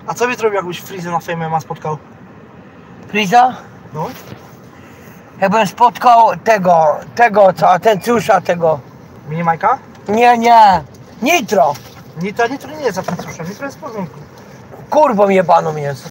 A co byś zrobił, jakbyś Freeza na Fame MMA spotkał? Freeza? No. Jakbym spotkał tego, co Atencjusza tego. Mini Majka? Nie, Nitro. Nitro nie jest za ten suszem, Nitro jest w porządku. Kurwą jebaną jest.